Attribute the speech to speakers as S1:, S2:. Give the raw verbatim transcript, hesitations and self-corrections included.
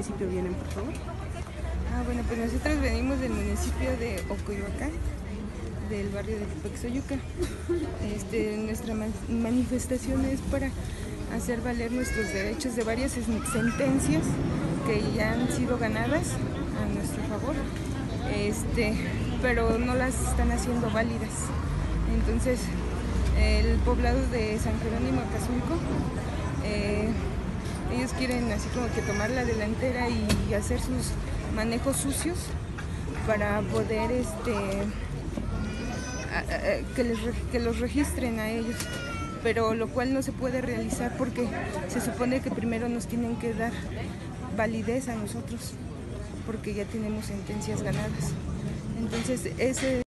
S1: municipio vienen, por favor?
S2: Ah, bueno, pues nosotros venimos del municipio de Ocoyoacán, del barrio de Tepexoyuca. Este, nuestra manifestación es para hacer valer nuestros derechos de varias sentencias que ya han sido ganadas a nuestro favor, este, pero no las están haciendo válidas. Entonces, el poblado de San Jerónimo Acazulco, eh, ellos quieren así como que tomar la delantera y hacer sus manejos sucios para poder este a, a, que, les, que los registren a ellos, pero lo cual no se puede realizar porque se supone que primero nos tienen que dar validez a nosotros porque ya tenemos sentencias ganadas. Entonces ese